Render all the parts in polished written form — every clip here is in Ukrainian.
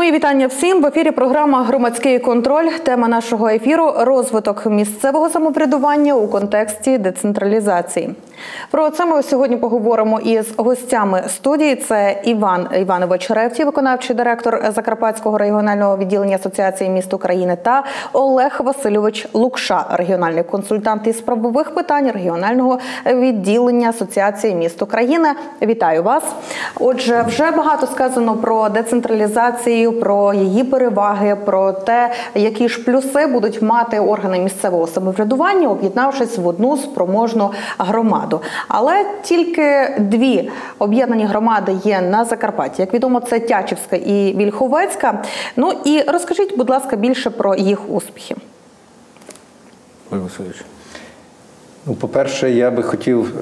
Мої вітання всім. В ефірі програма «Громадський контроль». Тема нашого ефіру – розвиток місцевого самоврядування у контексті децентралізації. Про це ми сьогодні поговоримо із гостями студії. Це Іван Іванович Ревтій, виконавчий директор Закарпатського регіонального відділення Асоціації міст України, та Олег Васильович Лукша, регіональний консультант із правових питань регіонального відділення Асоціації міст України. Вітаю вас. Отже, вже багато сказано про децентралізацію, про її переваги, про те, які ж плюси будуть мати органи місцевого самоврядування, об'єднавшись в одну спроможну громаду. Але тільки дві об'єднані громади є на Закарпатті. Як відомо, це Тячівська і Вільховецька. Ну і розкажіть, будь ласка, більше про їх успіхи. Олег Васильович. По-перше, я би хотів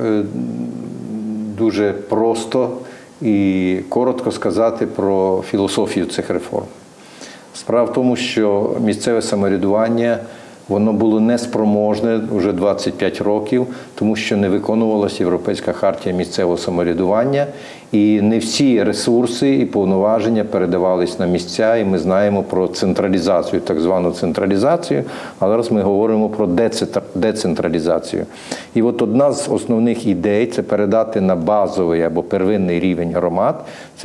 дуже просто і коротко сказати про філософію цих реформ. Справа в тому, що місцеве самоврядування, воно було неспроможне вже 25 років, тому що не виконувалася Європейська хартія місцевого самоврядування, і не всі ресурси і повноваження передавались на місця, і ми знаємо про централізацію, так звану централізацію, а зараз ми говоримо про децентралізацію. І от одна з основних ідей – це передати на базовий або первинний рівень громад, це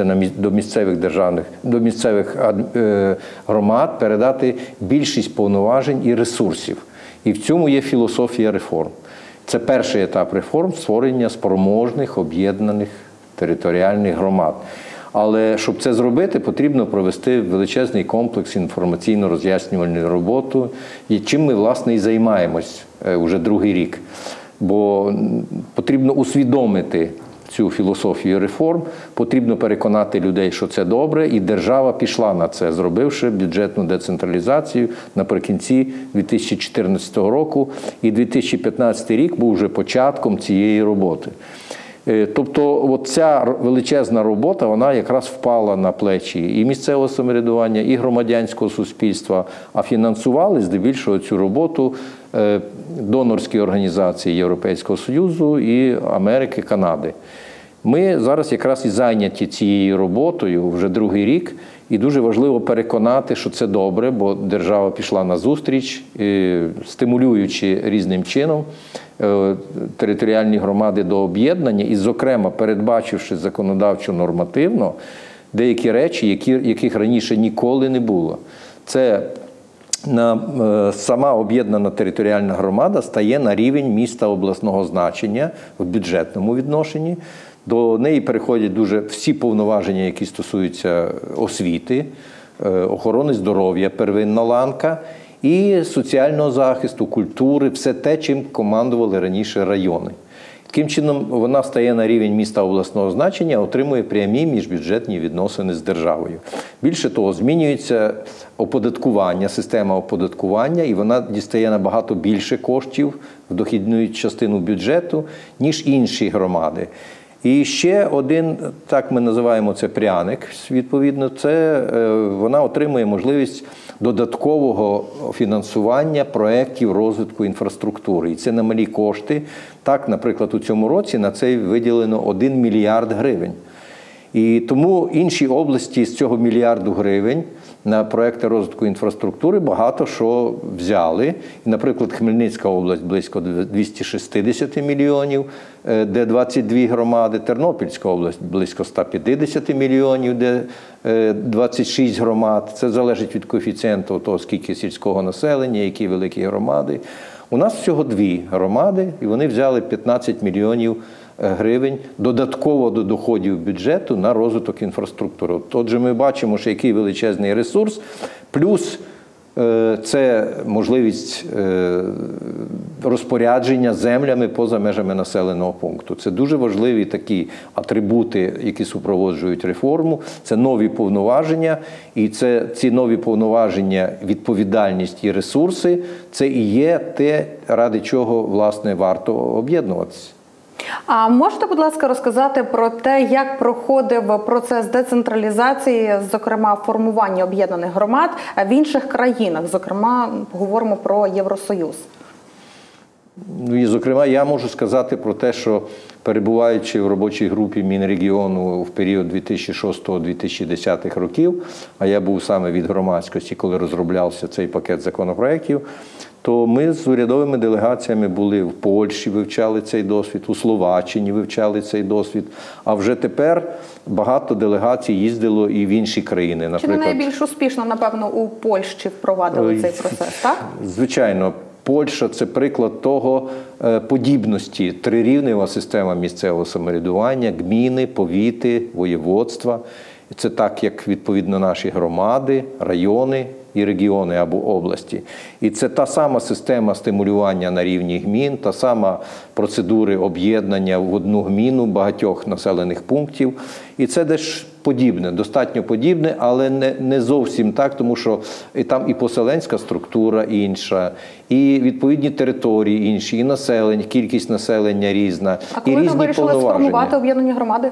до місцевих громад передати більшість повноважень і ресурсів. І в цьому є філософія реформ. Це перший етап реформ – створення спроможних, об'єднаних територіальних громад. Але щоб це зробити, потрібно провести величезний комплекс інформаційно-роз'яснювальної роботи, і чим ми, власне, і займаємось вже другий рік. Бо потрібно усвідомити цю філософію реформ, потрібно переконати людей, що це добре, і держава пішла на це, зробивши бюджетну децентралізацію наприкінці 2014 року, і 2015 рік був вже початком цієї роботи. Тобто ця величезна робота, вона якраз впала на плечі і місцевого самоврядування, і громадянського суспільства, а фінансували здебільшого цю роботу донорські організації Європейського Союзу і Америки, Канади. Ми зараз якраз і зайняті цією роботою вже другий рік, і дуже важливо переконати, що це добре, бо держава пішла на зустріч, стимулюючи різним чином територіальні громади до об'єднання і, зокрема, передбачивши законодавчо-нормативно деякі речі, яких раніше ніколи не було. Це сама об'єднана територіальна громада стає на рівень міста обласного значення в бюджетному відношенні. До неї переходять всі повноваження, які стосуються освіти, охорони здоров'я, первинна ланка, і соціального захисту, культури, все те, чим командували раніше райони. Таким чином, вона стає на рівень міста обласного значення, отримує прямі міжбюджетні відносини з державою. Більше того, змінюється оподаткування, система оподаткування, і вона дістає набагато більше коштів в дохідну частину бюджету, ніж інші громади. І ще один, так ми називаємо це пряник, відповідно, це вона отримує можливість додаткового фінансування проєктів розвитку інфраструктури. І це немалі кошти. Так, наприклад, у цьому році на це виділено 1 мільярд гривень. І тому інші області з цього мільярду гривень на проекти розвитку інфраструктури багато що взяли. І, наприклад, Хмельницька область близько 260 мільйонів, де 22 громади, Тернопільська область близько 150 мільйонів, де 26 громад. Це залежить від коефіцієнту того, скільки сільського населення, які великі громади. У нас всього 2 громади, і вони взяли 15 мільйонів гривень додатково до доходів бюджету на розвиток інфраструктури. Отже, ми бачимо, що який величезний ресурс, плюс це можливість розпорядження землями поза межами населеного пункту. Це дуже важливі такі атрибути, які супроводжують реформу. Це нові повноваження, і ці нові повноваження, відповідальність і ресурси – це і є те, ради чого, власне, варто об'єднуватися. А можете, будь ласка, розказати про те, як проходив процес децентралізації, зокрема формування об'єднаних громад в інших країнах, зокрема, говоримо про Євросоюз? Ну і, зокрема, я можу сказати про те, що перебуваючи в робочій групі Мінрегіону в період 2006-2010 років, а я був саме від громадськості, коли розроблявся цей пакет законопроєктів, то ми з урядовими делегаціями були в Польщі, вивчали цей досвід, у Словаччині вивчали цей досвід, а вже тепер багато делегацій їздило і в інші країни. Наприклад, чи не найбільш успішно, напевно, у Польщі впровадили цей процес, так? Звичайно. Польща – це приклад того подібності, трирівнева система місцевого самоврядування, гміни, повіти, воєводства. Це так, як відповідно наші громади, райони і регіони або області. І це та сама система стимулювання на рівні гмін, та сама процедури об'єднання в одну гміну багатьох населених пунктів. І це десь подібне, достатньо подібне, але не зовсім так, тому що там і поселенська структура інша, і відповідні території інші, і населення, кількість населення різна, і різні повноваження. А коли ви вирішили сформувати об'єднані громади?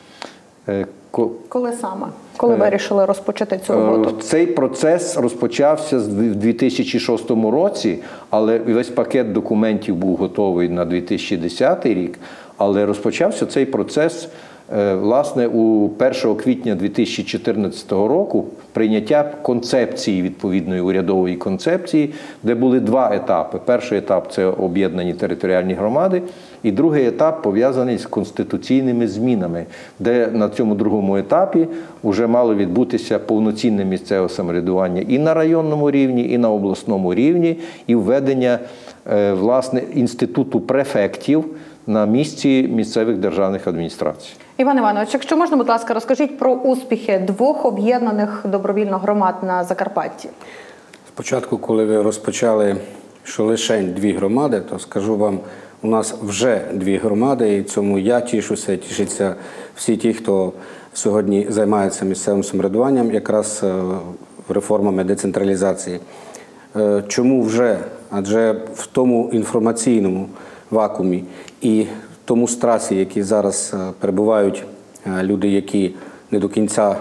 Коли саме? Коли вирішили розпочати цю роботу? Цей процес розпочався в 2006 році, але весь пакет документів був готовий на 2010 рік, але розпочався цей процес власне, у 1 квітня 2014 року прийняття концепції, відповідної урядової концепції, де були два етапи. Перший етап – це об'єднані територіальні громади, і другий етап пов'язаний з конституційними змінами, де на цьому другому етапі вже мало відбутися повноцінне місцеве самоврядування і на районному рівні, і на обласному рівні, і введення, власне, інституту префектів на місці місцевих державних адміністрацій. Іван Іванович, якщо можна, будь ласка, розкажіть про успіхи двох об'єднаних добровільно громад на Закарпатті. Спочатку, коли ви розпочали, що лише дві громади, то скажу вам, у нас вже дві громади, і цьому я тішуся, тішаться всі ті, хто сьогодні займається місцевим самоврядуванням, якраз реформами децентралізації. Чому вже? Адже в тому інформаційному вакуумі і тому страсі, які зараз перебувають люди, які не до кінця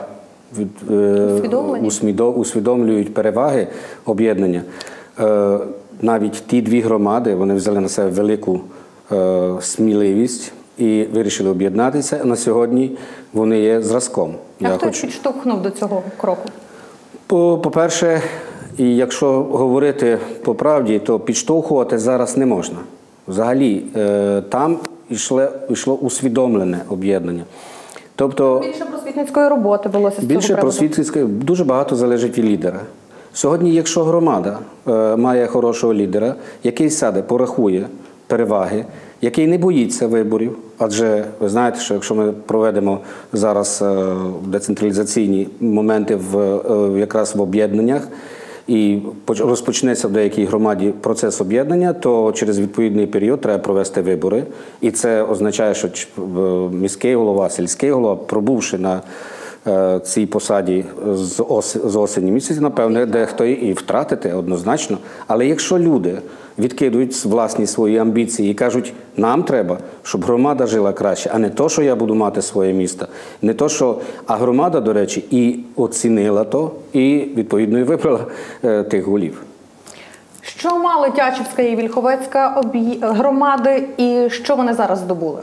усвідомлюють переваги об'єднання, навіть ті дві громади, вони взяли на себе велику сміливість і вирішили об'єднатися. На сьогодні вони є зразком. А хто підштовхнув до цього кроку? По-перше, і якщо говорити по правді, то підштовхувати зараз не можна. Взагалі, там йшло усвідомлене об'єднання. Тобто більше просвітницької роботи велося з цього приводу? Просвітницької, дуже багато залежить від лідера. Сьогодні, якщо громада має хорошого лідера, який сяде, порахує переваги, який не боїться виборів, адже ви знаєте, що якщо ми проведемо зараз децентралізаційні моменти якраз в об'єднаннях, і розпочнеться в деякій громаді процес об'єднання, то через відповідний період треба провести вибори. І це означає, що міський голова, сільський голова, пробувши на цій посаді з осені місяці, напевне, дехто і втратити однозначно. Але якщо люди відкидують власні свої амбіції і кажуть, нам треба, щоб громада жила краще, а не то, що я буду мати своє місто. Не то, що... А громада, до речі, і оцінила то, і, відповідно, і вибрала тих голів. Що мали Тячівська і Вільховецька громади, і що вони зараз здобули?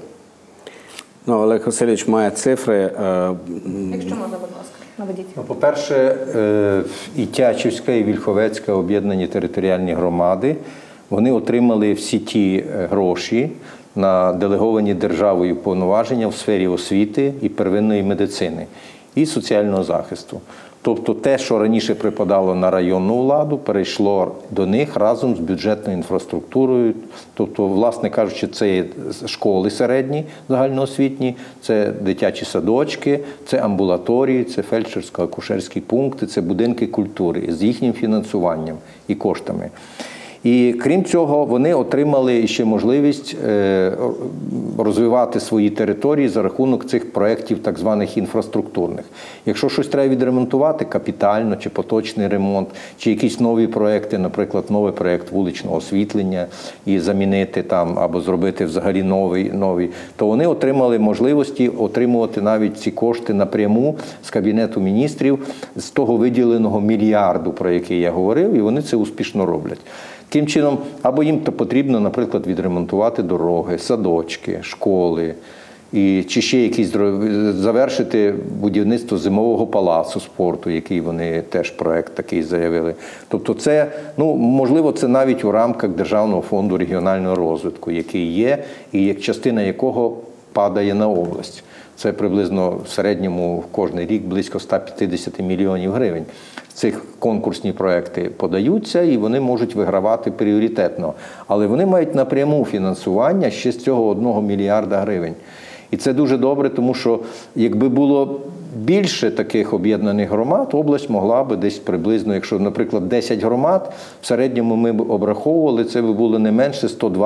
Олег Васильович має цифри. Якщо можна, будь ласка, наведіть. По-перше, і Тячівська, і Вільховецька об'єднані територіальні громади, вони отримали всі ті гроші на делеговані державою повноваження в сфері освіти і первинної медицини, і соціального захисту. Тобто те, що раніше припадало на районну владу, перейшло до них разом з бюджетною інфраструктурою. Тобто, власне кажучи, це є школи середні, загальноосвітні, це дитячі садочки, це амбулаторії, це фельдшерсько-акушерські пункти, це будинки культури з їхнім фінансуванням і коштами. І крім цього, вони отримали ще можливість розвивати свої території за рахунок цих проєктів так званих інфраструктурних. Якщо щось треба відремонтувати капітально, чи поточний ремонт, чи якісь нові проєкти, наприклад, новий проєкт вуличного освітлення і замінити там, або зробити взагалі новий, то вони отримали можливості отримувати навіть ці кошти напряму з Кабінету міністрів, з того виділеного мільярду, про який я говорив, і вони це успішно роблять. Таким чином, або їм потрібно, наприклад, відремонтувати дороги, садочки, школи, чи ще якісь завершити будівництво зимового палацу спорту, який вони теж проект такий заявили. Тобто це, можливо, це навіть у рамках Державного фонду регіонального розвитку, який є, і як частина якого падає на область. Це приблизно в середньому кожний рік близько 150 мільйонів гривень. Цих конкурсні проекти подаються і вони можуть вигравати пріоритетно. Але вони мають напряму фінансування ще з цього 1 мільярда гривень. І це дуже добре, тому що якби було більше таких об'єднаних громад, область могла би десь приблизно, якщо, наприклад, 10 громад, в середньому ми б обраховували, це би було не менше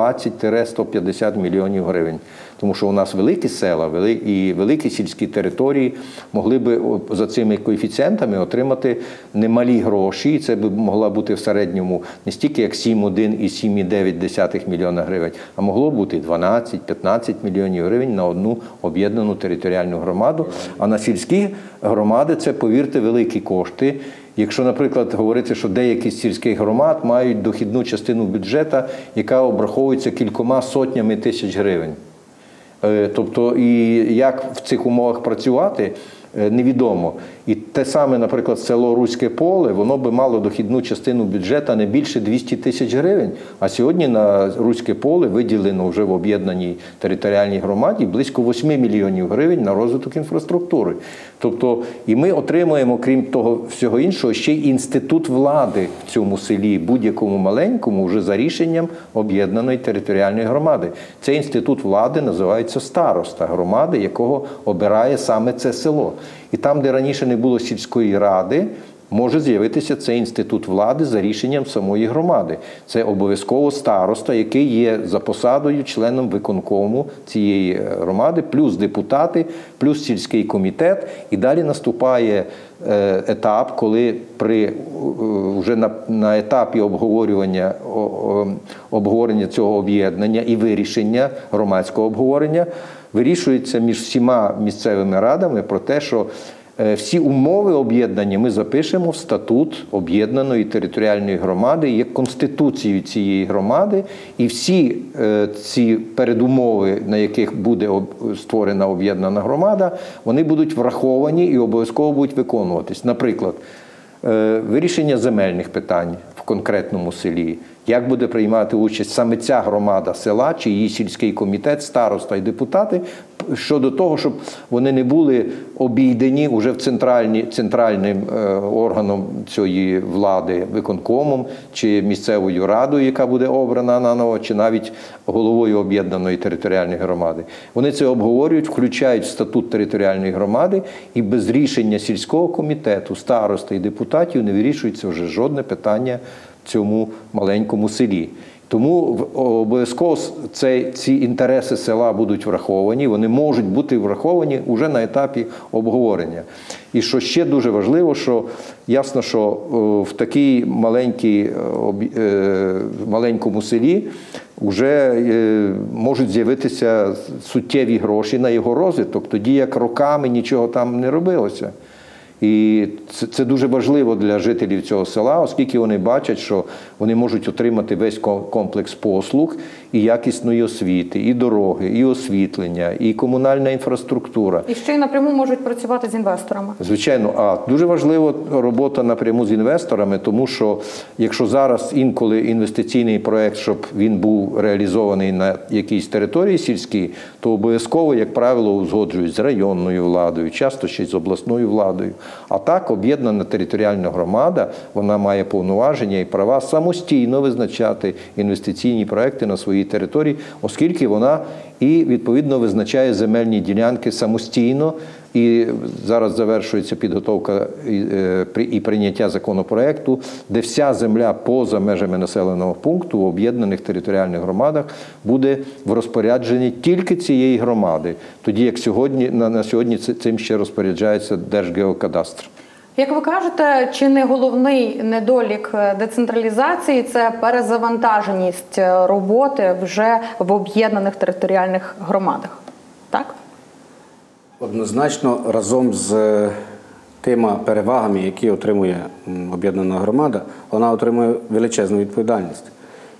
120-150 мільйонів гривень. Тому що у нас великі села і великі сільські території могли би за цими коефіцієнтами отримати немалі гроші. І це б могла бути в середньому не стільки як 7,1 і 7,9 мільйона гривень, а могло бути 12-15 мільйонів гривень на одну об'єднану територіальну громаду. А на сільські громади це, повірте, великі кошти. Якщо, наприклад, говорити, що деякі з сільських громад мають дохідну частину бюджету, яка обраховується кількома сотнями тисяч гривень. Тобто, і як в цих умовах працювати, невідомо. І те саме, наприклад, село Руське Поле, воно би мало дохідну частину бюджету не більше 200 тисяч гривень. А сьогодні на Руське Поле виділено вже в об'єднаній територіальній громаді близько 8 мільйонів гривень на розвиток інфраструктури. Тобто, і ми отримуємо, крім того всього іншого, ще й інститут влади в цьому селі, будь-якому маленькому, вже за рішенням об'єднаної територіальної громади. Цей інститут влади називається староста громади, якого обирає саме це село. І там, де раніше не було сільської ради, може з'явитися цей інститут влади за рішенням самої громади. Це обов'язково староста, який є за посадою членом виконкому цієї громади, плюс депутати, плюс сільський комітет. І далі наступає етап, коли вже на етапі обговорення цього об'єднання і вирішення громадського обговорення вирішується між всіма місцевими радами про те, що всі умови об'єднання ми запишемо в статут об'єднаної територіальної громади, як конституцію цієї громади, і всі ці передумови, на яких буде створена об'єднана громада, вони будуть враховані і обов'язково будуть виконуватись. Наприклад, вирішення земельних питань в конкретному селі. Як буде приймати участь саме ця громада села, чи її сільський комітет, староста і депутати, щодо того, щоб вони не були обійдені уже центральним органом цієї влади, виконкомом, чи місцевою радою, яка буде обрана наново, чи навіть головою об'єднаної територіальної громади. Вони це обговорюють, включають в статут територіальної громади, і без рішення сільського комітету, старости і депутатів не вирішується вже жодне питання в цьому маленькому селі. Тому обов'язково ці інтереси села будуть враховані, вони можуть бути враховані вже на етапі обговорення. І що ще дуже важливо, що ясно, що в такій маленькому селі вже можуть з'явитися суттєві гроші на його розвиток, тоді як роками нічого там не робилося. І це дуже важливо для жителів цього села, оскільки вони бачать, що вони можуть отримати весь комплекс послуг і якісної освіти, і дороги, і освітлення, і комунальна інфраструктура. І ще й напряму можуть працювати з інвесторами. Звичайно. Дуже важлива робота напряму з інвесторами, тому що якщо зараз інколи інвестиційний проєкт, щоб він був реалізований на якійсь території сільській, то обов'язково, як правило, узгоджують з районною владою, часто ще й з обласною владою. А так, об'єднана територіальна громада, вона має повноваження і права самостійно визначати інвестиційні проекти на своїй території, оскільки вона і, відповідно, визначає земельні ділянки самостійно. І зараз завершується підготовка і прийняття законопроекту, де вся земля поза межами населеного пункту в об'єднаних територіальних громадах буде в розпорядженні тільки цієї громади, тоді як на сьогодні цим ще розпоряджається Держгеокадастр. Як ви кажете, чи не головний недолік децентралізації – це перезавантаженість роботи вже в об'єднаних територіальних громадах? Так? Однозначно, разом з тими перевагами, які отримує об'єднана громада, вона отримує величезну відповідальність.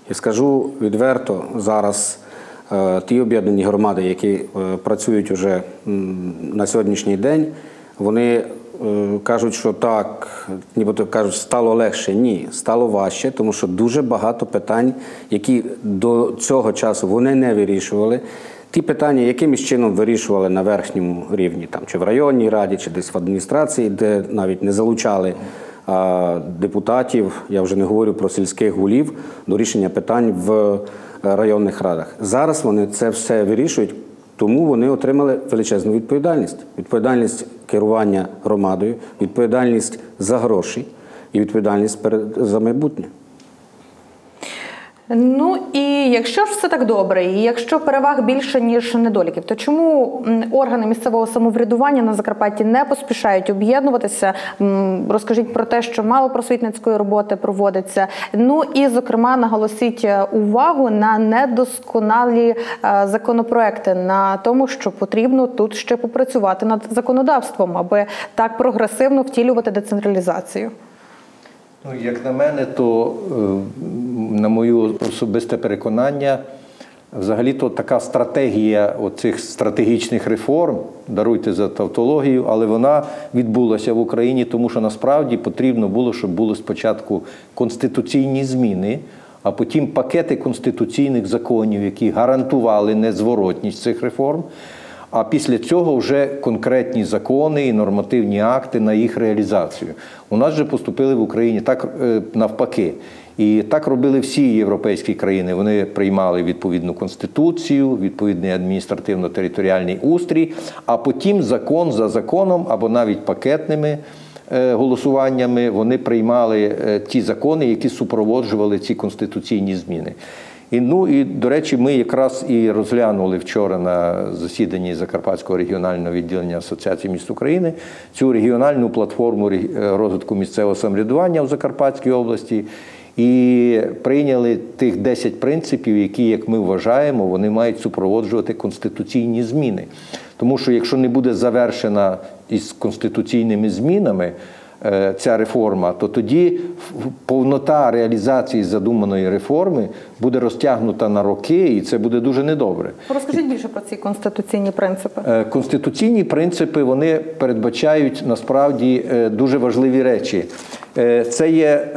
І скажу відверто, зараз ті об'єднані громади, які працюють уже на сьогоднішній день, вони кажуть, що так, нібито кажуть, стало легше. Ні, стало важче, тому що дуже багато питань, які до цього часу вони не вирішували. Ті питання, якимось чином вирішували на верхньому рівні, там, чи в районній раді, чи десь в адміністрації, де навіть не залучали депутатів, я вже не говорю про сільських голів, до рішення питань в районних радах. Зараз вони це все вирішують, тому вони отримали величезну відповідальність. Відповідальність керування громадою, відповідальність за гроші і відповідальність за майбутнє. Ну і якщо ж все так добре, і якщо переваг більше, ніж недоліків, то чому органи місцевого самоврядування на Закарпатті не поспішають об'єднуватися? Розкажіть про те, що мало просвітницької роботи проводиться. Ну і, зокрема, наголосіть увагу на недосконалі законопроекти, на тому, що потрібно тут ще попрацювати над законодавством, аби так прогресивно втілювати децентралізацію. Ну, як на мене, то, на моє особисте переконання, взагалі-то така стратегія оцих стратегічних реформ, даруйте за тавтологію, але вона відбулася в Україні, тому що насправді потрібно було, щоб були спочатку конституційні зміни, а потім пакети конституційних законів, які гарантували незворотність цих реформ, а після цього вже конкретні закони і нормативні акти на їх реалізацію. У нас же поступили в Україні так навпаки. І так робили всі європейські країни. Вони приймали відповідну конституцію, відповідний адміністративно-територіальний устрій, а потім закон за законом або навіть пакетними голосуваннями вони приймали ті закони, які супроводжували ці конституційні зміни. І, до речі, ми якраз і розглянули вчора на засіданні Закарпатського регіонального відділення Асоціації міст України цю регіональну платформу розвитку місцевого самоврядування в Закарпатській області і прийняли тих 10 принципів, які, як ми вважаємо, вони мають супроводжувати конституційні зміни. Тому що якщо не буде завершена із конституційними змінами ця реформа, то тоді повнота реалізації задуманої реформи буде розтягнута на роки, і це буде дуже недобре. Розкажіть більше про ці конституційні принципи. Конституційні принципи, вони передбачають насправді дуже важливі речі. Це є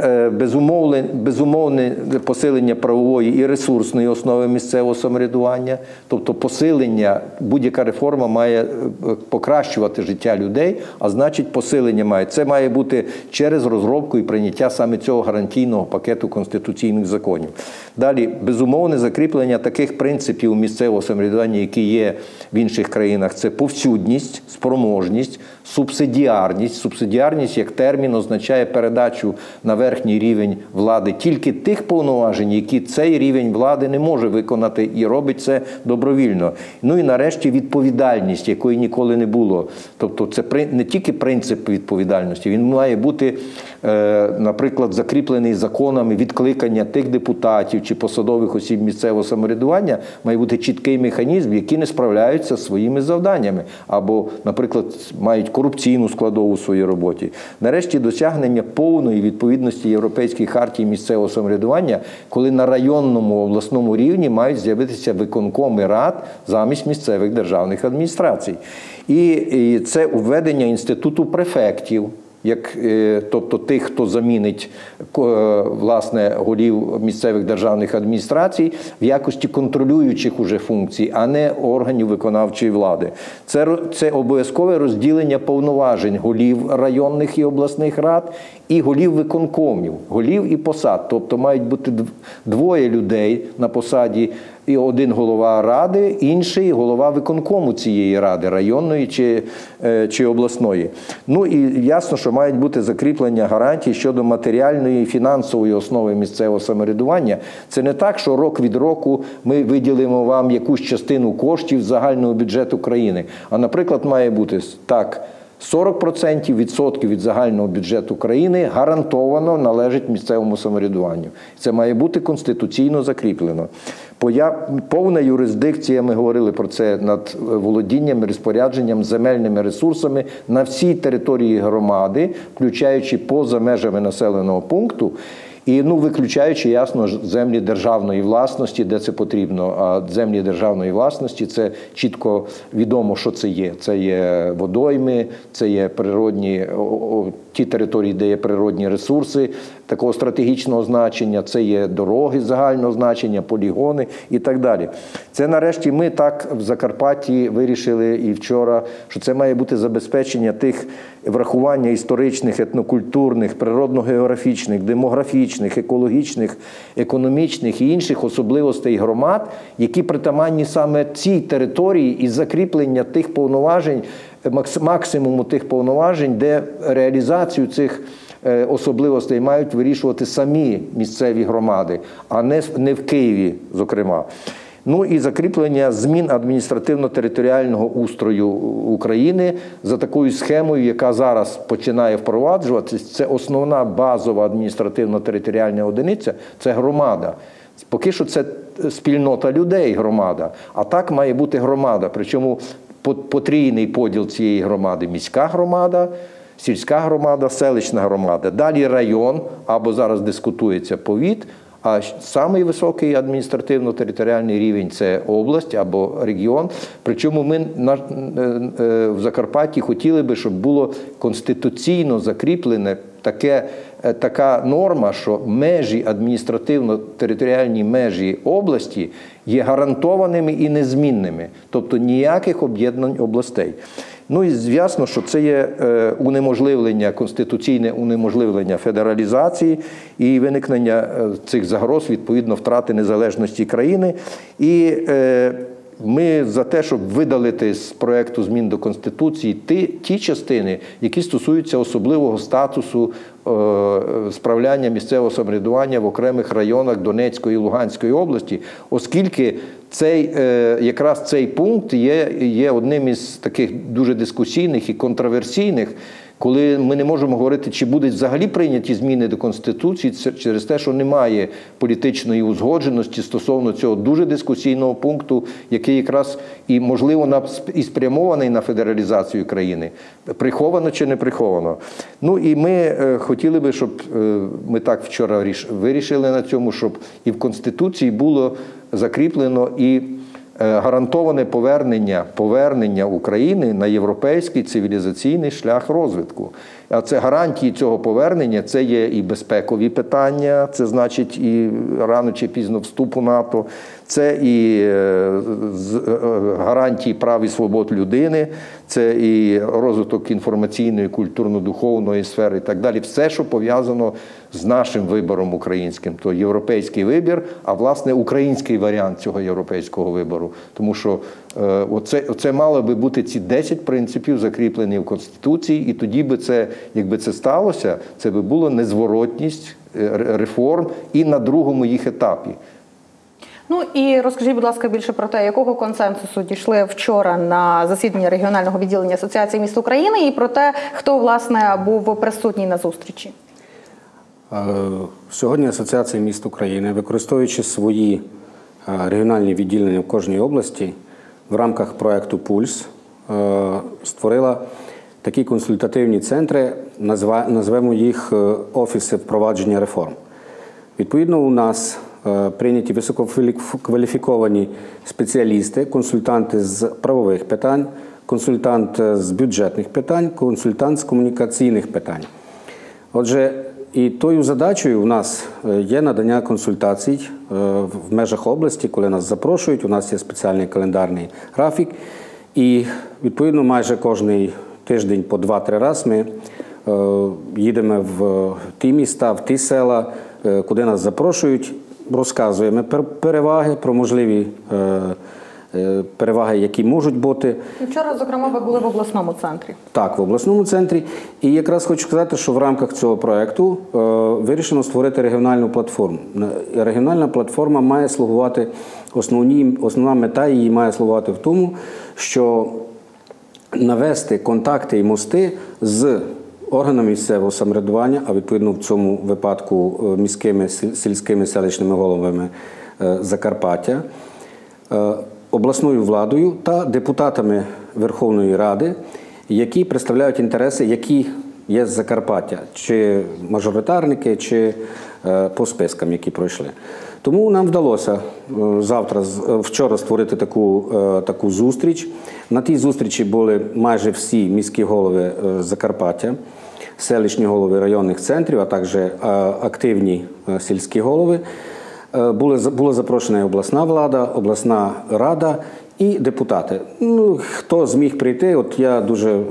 безумовне посилення правової і ресурсної основи місцевого самоврядування, тобто посилення, будь-яка реформа має покращувати життя людей, а значить посилення має. Це має бути через розробку і прийняття саме цього гарантійного пакету конституційних законів. Далі, безумовне закріплення таких принципів місцевого самоврядування, які є в інших країнах, це повсюдність, спроможність, субсидіарність. Субсидіарність як термін означає передачу на верхній рівень влади тільки тих повноважень, які цей рівень влади не може виконати і робить це добровільно. Ну і нарешті відповідальність, якої ніколи не було. Тобто це не тільки принцип відповідальності, він має бути, наприклад, закріплений законами відкликання тих депутатів чи посадових осіб місцевого самоврядування, має бути чіткий механізм, які не справляються зі своїми завданнями або, наприклад, мають корупційну складову в своїй роботі. Нарешті досягнення повної відповідності Європейській хартії місцевого самоврядування, коли на районному, обласному рівні мають з'явитися виконкоми рад замість місцевих державних адміністрацій. І це введення інституту префектів, тобто тих, хто замінить, власне, голів місцевих державних адміністрацій в якості контролюючих уже функцій, а не органів виконавчої влади. Це обов'язкове розділення повноважень голів районних і обласних рад і голів виконкомів, голів і посад. Тобто мають бути двоє людей на посаді, і один голова ради, інший голова виконкому цієї ради, районної чи обласної. Ну і ясно, що мають бути закріплення гарантій щодо матеріальної і фінансової основи місцевого самоврядування. Це не так, що рок від року ми виділимо вам якусь частину коштів з загального бюджету країни. А, наприклад, має бути так, 40% від загального бюджету країни гарантовано належить місцевому самоврядуванню. Це має бути конституційно закріплено. Повна юрисдикція, ми говорили про це, над володінням, розпорядженням земельними ресурсами на всій території громади, включаючи поза межами населеного пункту. І виключаючи, ясно, землі державної власності, де це потрібно. А землі державної власності – це чітко відомо, що це є. Це є водойми, це є природні, ті території, де є природні ресурси такого стратегічного значення, це є дороги загального значення, полігони і так далі. Це нарешті ми так в Закарпатті вирішили і вчора, що це має бути забезпечення тих врахування історичних, етнокультурних, природно-географічних, демографічних, екологічних, економічних і інших особливостей громад, які притаманні саме цій території, і закріплення тих повноважень, максимуму тих повноважень, де реалізацію цих особливостей мають вирішувати самі місцеві громади, а не в Києві, зокрема. І закріплення змін адміністративно-територіального устрою України за такою схемою, яка зараз починає впроваджуватися. Це основна базова адміністративно-територіальна одиниця – це громада. Поки що це спільнота людей, громада, а так має бути громада. Причому потрійний поділ цієї громади – міська громада, сільська громада, селищна громада. Далі район, або зараз дискутується повіт, а самий високий адміністративно-територіальний рівень – це область або регіон. Причому ми в Закарпатті хотіли би, щоб було конституційно закріплене така норма, що межі, адміністративно-територіальні межі області є гарантованими і незмінними. Тобто ніяких об'єднань областей. І звісно, що це є унеможливлення, конституційне унеможливлення федералізації і виникнення цих загроз, відповідно, втрати незалежності країни. І ми за те, щоб видалити з проекту змін до Конституції ті частини, які стосуються особливого статусу справляння місцевого самоврядування в окремих районах Донецької і Луганської області, оскільки якраз цей пункт є одним із таких дуже дискусійних і контроверсійних, коли ми не можемо говорити, чи будуть взагалі прийняті зміни до Конституції через те, що немає політичної узгодженості стосовно цього дуже дискусійного пункту, який якраз і, можливо, і спрямований на федералізацію країни. Приховано чи не приховано. І ми хотіли би, щоб ми так вчора вирішили на цьому, щоб і в Конституції було закріплено і гарантоване повернення України на європейський цивілізаційний шлях розвитку. А це гарантії цього повернення, це є і безпекові питання, це значить і рано чи пізно вступ у НАТО, це і гарантії прав і свобод людини, це і розвиток інформаційної, культурно-духовної сфери і так далі. Все, що пов'язано з нашим вибором українським. То європейський вибір, а власне український варіант цього європейського вибору. Тому що оце мало би бути ці 10 принципів закріплені в Конституції, і тоді би це, якби це сталося, це би було незворотність реформ і на другому їх етапі. І розкажіть, будь ласка, більше про те, якого консенсусу дійшли вчора на засіданні регіонального відділення Асоціації міст України, і про те, хто, власне, був присутній на зустрічі. Сьогодні Асоціація міст України, використовуючи свої регіональні відділення в кожній області, в рамках проєкту «Пульс» створила такі консультативні центри, назвемо їх «Офіси впровадження реформ». Відповідно, у нас прийняті висококваліфіковані спеціалісти, консультанти з правових питань, консультант з бюджетних питань, консультант з комунікаційних питань. Отже, і тою задачею у нас є надання консультацій в межах області, коли нас запрошують, у нас є спеціальний календарний графік, і відповідно майже кожний тиждень по 2-3 рази ми їдемо в ті міста, в ті села, куди нас запрошують, розказуємо про переваги, про можливі переваги, які можуть бути. Вчора, зокрема, ви були в обласному центрі. Так, в обласному центрі. І якраз хочу сказати, що в рамках цього проєкту вирішено створити регіональну платформу. Регіональна платформа має слугувати, основна мета її має слугувати в тому, що навести контакти і мости з органами місцевого самоврядування, а відповідно в цьому випадку міськими, сільськими, селищними головами Закарпаття, обласною владою та депутатами Верховної Ради, які представляють інтереси, які є з Закарпаття, чи мажоритарники, чи по спискам, які пройшли. Тому нам вдалося вчора створити таку зустріч. На тій зустрічі були майже всі міські голови Закарпаття, селищні голови районних центрів, а також активні сільські голови. Була запрошена і обласна влада, обласна рада і депутати. Хто зміг прийти, от я дуже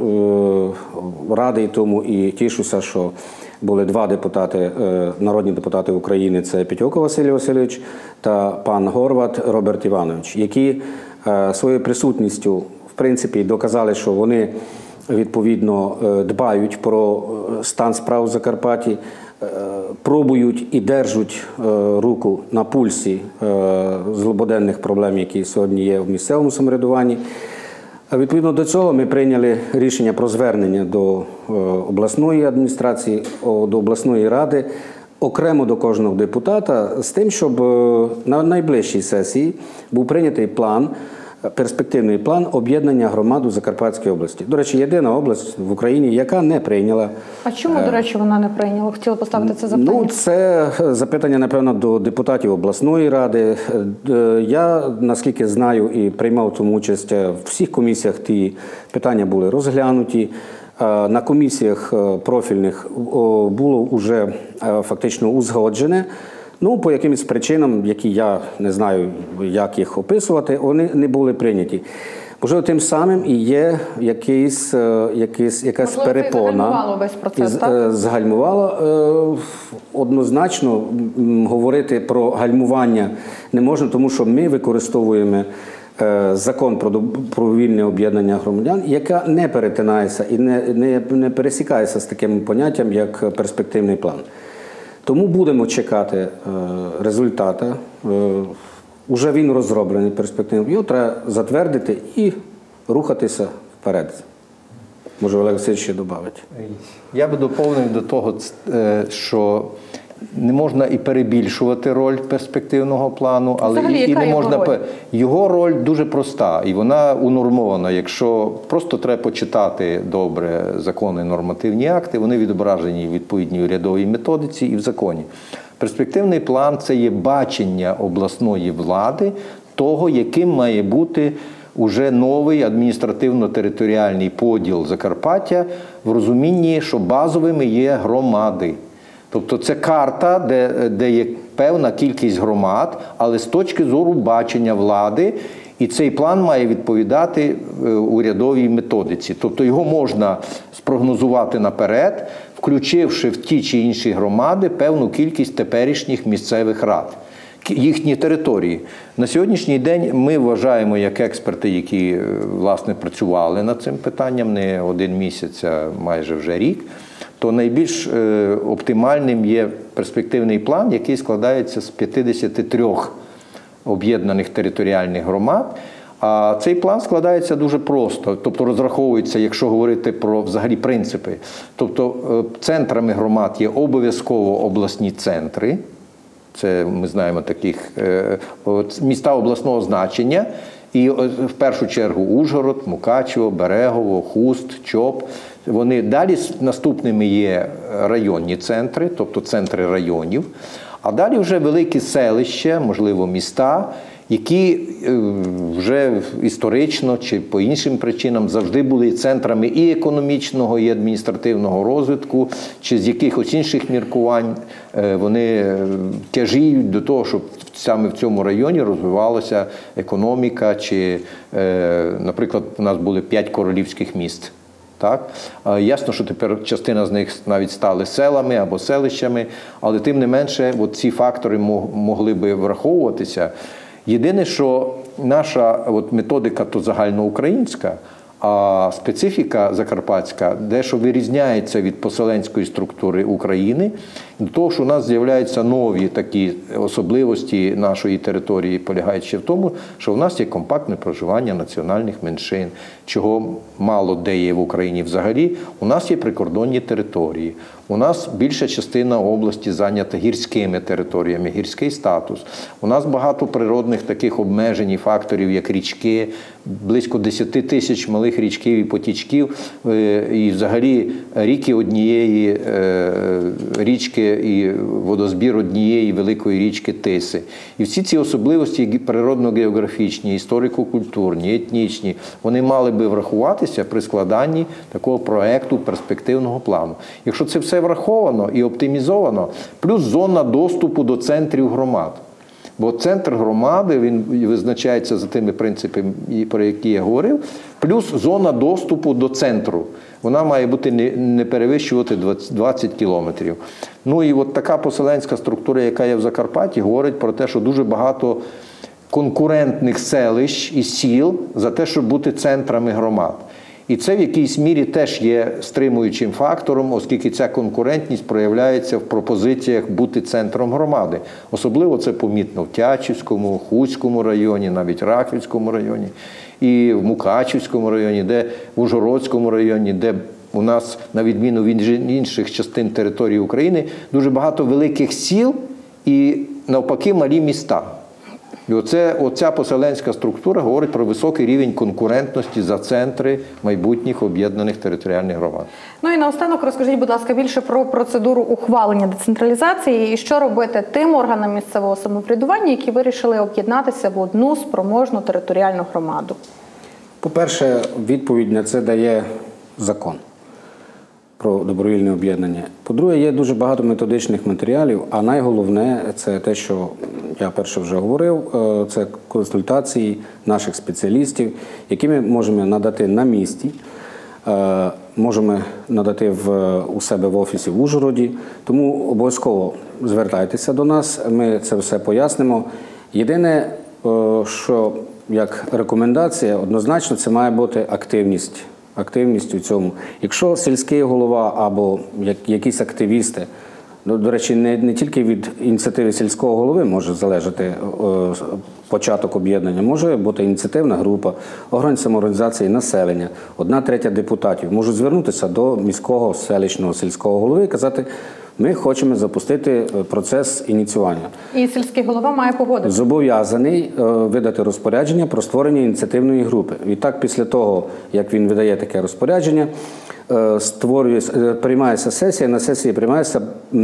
радий тому і тішуся, що були два депутати, народні депутати України, це Петьовка Василій Васильович та пан Горват Роберт Іванович, які своєю присутністю, в принципі, доказали, що вони відповідно дбають про стан справ в Закарпатті, пробують і держать руку на пульсі злободенних проблем, які сьогодні є в місцевому самоврядуванні. Відповідно до цього ми прийняли рішення про звернення до обласної адміністрації, до обласної ради, окремо до кожного депутата, з тим, щоб на найближчій сесії був прийнятий план, перспективний план об'єднання громад у Закарпатській області. До речі, єдина область в Україні, яка не прийняла. А чому, до речі, вона не прийняла? Хотіла поставити це запитання. Це запитання, напевно, до депутатів обласної ради. Я, наскільки знаю і приймав тому участь, в всіх комісіях ті питання були розглянуті. На комісіях профільних було вже фактично узгоджене. По якимось причинам, які я не знаю, як їх описувати, вони не були прийняті. Можливо, тим самим і є якась перепона. Весь процес, так? Згальмувало. Однозначно говорити про гальмування не можна, тому що ми використовуємо закон про вільне об'єднання громадян, яка не перетинається і не пересікається з таким поняттям, як перспективний план. Тому будемо чекати результата. Уже він розроблений перспективний. Його треба затвердити і рухатися вперед. Може, Олег Васильович ще додавить. Я би доповнив до того, що не можна і перебільшувати роль перспективного плану, але взагалі, і не можна його роль? Його роль дуже проста, і вона унормована. Якщо просто треба почитати добре закони, нормативні акти, вони відображені в відповідній урядовій методиці і в законі. Перспективний план – це є бачення обласної влади того, яким має бути уже новий адміністративно-територіальний поділ Закарпаття в розумінні, що базовими є громади. Тобто це карта, де є певна кількість громад, але з точки зору бачення влади, і цей план має відповідати урядовій методиці. Тобто його можна спрогнозувати наперед, включивши в ті чи інші громади певну кількість теперішніх місцевих рад, їхні території. На сьогоднішній день ми вважаємо, як експерти, які, власне, працювали над цим питанням не один місяць, а майже вже рік, то найбільш оптимальним є перспективний план, який складається з 53 об'єднаних територіальних громад. А цей план складається дуже просто, тобто розраховується, якщо говорити про взагалі принципи. Тобто центрами громад є обов'язково обласні центри, це ми знаємо таких міста обласного значення, і в першу чергу Ужгород, Мукачево, Берегово, Хуст, Чоп. Вони далі наступними є районні центри, тобто центри районів, а далі вже великі селища, можливо, міста, які вже історично чи по іншим причинам завжди були центрами і економічного, і адміністративного розвитку, чи з якихось інших міркувань вони тяжіють до того, щоб саме в цьому районі розвивалася економіка, чи, наприклад, у нас були 5 королівських міст. Так? Ясно, що тепер частина з них навіть стали селами або селищами, але тим не менше ці фактори могли би враховуватися. Єдине, що наша методика то загальноукраїнська, а специфіка закарпатська дещо вирізняється від поселенської структури України, до того, що у нас з'являються нові такі особливості нашої території, полягаючи в тому, що в нас є компактне проживання національних меншин, чого мало де є в Україні взагалі. У нас є прикордонні території, у нас більша частина області зайнята гірськими територіями, гірський статус. У нас багато природних таких обмежень і факторів, як річки, близько 10 тисяч малих річків і потічків, і взагалі ріки однієї річки і водозбір однієї великої річки Тиси. І всі ці особливості природно-географічні, історико-культурні, етнічні, вони мали би врахуватися при складанні такого проекту перспективного плану. Якщо це все враховано і оптимізовано, плюс зона доступу до центрів громад. Бо центр громади, він визначається за тими принципами, про які я говорив, плюс зона доступу до центру. Вона має бути не перевищувати 20 кілометрів. Ну і от така поселенська структура, яка є в Закарпатті, говорить про те, що дуже багато конкурентних селищ і сіл за те, щоб бути центрами громад. І це в якійсь мірі теж є стримуючим фактором, оскільки ця конкурентність проявляється в пропозиціях бути центром громади. Особливо це помітно в Тячівському, Хуцькому районі, навіть Рахівському районі, і в Мукачівському районі, в Ужгородському районі, де у нас, на відміну від інших частин території України, дуже багато великих сіл і, навпаки, малі міста. І оця поселенська структура говорить про високий рівень конкурентності за центри майбутніх об'єднаних територіальних громад. Ну і наостанок розкажіть, будь ласка, більше про процедуру ухвалення децентралізації і що робити тим органам місцевого самоврядування, які вирішили об'єднатися в одну спроможну територіальну громаду. По-перше, відповідь на це дає закон про добровільне об'єднання. По-друге, є дуже багато методичних матеріалів, а найголовне – це те, що я перше вже говорив, це консультації наших спеціалістів, які ми можемо надати на місці, можемо надати у себе в офісі в Ужгороді. Тому обов'язково звертайтеся до нас, ми це все пояснимо. Єдине, що як рекомендація, однозначно це має бути активність у цьому. Якщо сільський голова або якісь активісти, до речі, не тільки від ініціативи сільського голови може залежати початок об'єднання, може бути ініціативна група, орган самоорганізації населення, 1/3 депутатів можуть звернутися до міського, селищного, сільського голови і казати, ми хочемо запустити процес ініціювання. І сільський голова має погодитися. Зобов'язаний видати розпорядження про створення ініціативної групи. Відтак, після того, як він видає таке розпорядження, приймається сесія, на сесії приймається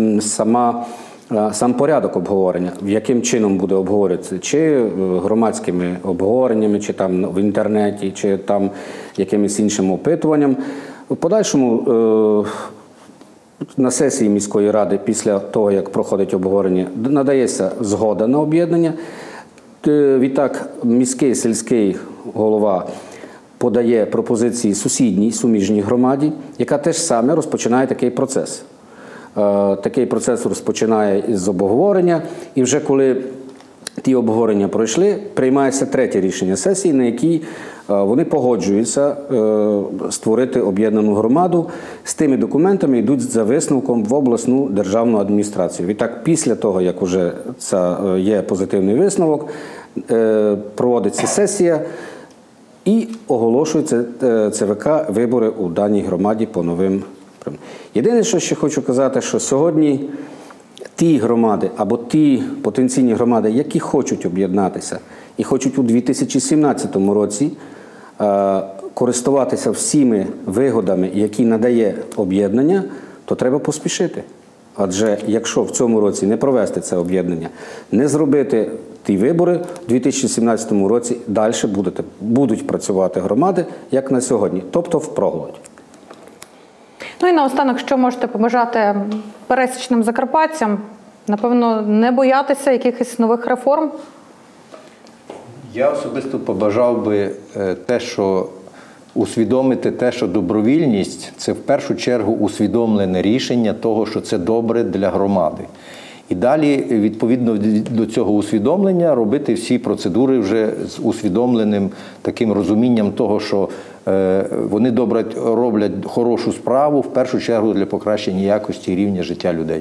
сам порядок обговорення, яким чином буде обговорюватися, чи громадськими обговореннями, чи там в інтернеті, чи там якимось іншим опитуванням. В подальшому на сесії міської ради, після того, як проходить обговорення, надається згода на об'єднання. Відтак, міський, сільський голова подає пропозиції сусідній, суміжній громаді, яка теж саме розпочинає такий процес. Такий процес розпочинає із обговорення, і вже коли ті обговорення пройшли, приймається третє рішення сесії, на якій вони погоджуються створити об'єднану громаду. З тими документами йдуть за висновком в обласну державну адміністрацію. Відтак, після того, як вже є позитивний висновок, проводиться сесія і оголошується ЦВК вибори у даній громаді по новим. Єдине, що ще хочу казати, що сьогодні ті громади або ті потенційні громади, які хочуть об'єднатися і хочуть у 2017 році користуватися всіми вигодами, які надає об'єднання, то треба поспішити. Адже якщо в цьому році не провести це об'єднання, не зробити ті вибори, в 2017 році далі будуть працювати громади, як на сьогодні, тобто впроголодь. Ну і наостанок, що можете побажати пересічним закарпатцям? Напевно, не боятися якихось нових реформ? Я особисто побажав би усвідомити те, що добровільність – це в першу чергу усвідомлене рішення того, що це добре для громади. І далі, відповідно до цього усвідомлення, робити всі процедури вже з усвідомленим таким розумінням того, що вони добре роблять хорошу справу, в першу чергу для покращення якості і рівня життя людей.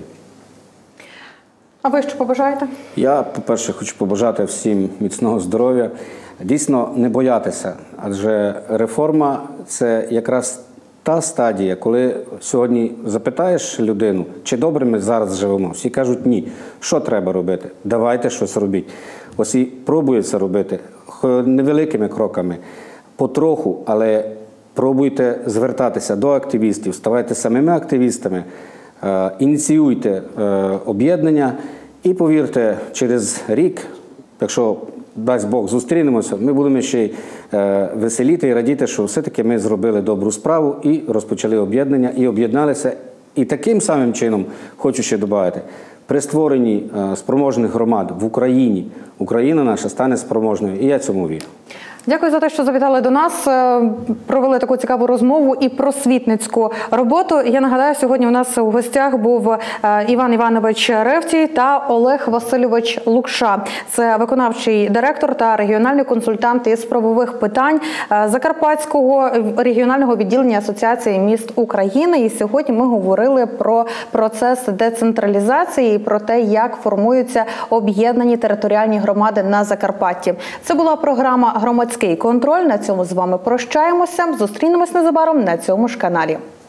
А ви що побажаєте? Я, по-перше, хочу побажати всім міцного здоров'я. Дійсно, не боятися, адже реформа – це якраз та стадія, коли сьогодні запитаєш людину, чи добре ми зараз живемо. Всі кажуть, ні. Що треба робити? Давайте щось робіть. Ось і пробують це робити невеликими кроками, потроху, але пробуйте звертатися до активістів, ставайте самими активістами, ініціюйте об'єднання і повірте, через рік, якщо дасть Бог зустрінемося, ми будемо ще й веселіти і радіти, що все-таки ми зробили добру справу і розпочали об'єднання, і об'єдналися. І таким самим чином, хочу ще додати, при створенні спроможних громад в Україні, Україна наша стане спроможною, і я цьому вірю. Дякую за те, що завітали до нас, провели таку цікаву розмову і просвітницьку роботу. Я нагадаю, сьогодні у нас у гостях був Іван Іванович Ревтій та Олег Васильович Лукша. Це виконавчий директор та регіональний консультант із правових питань Закарпатського регіонального відділення Асоціації міст України. І сьогодні ми говорили про процес децентралізації і про те, як формуються об'єднані територіальні громади на Закарпатті. Це була програма «Громадський контроль». На цьому з вами прощаємося. Зустрінемось незабаром на цьому ж каналі.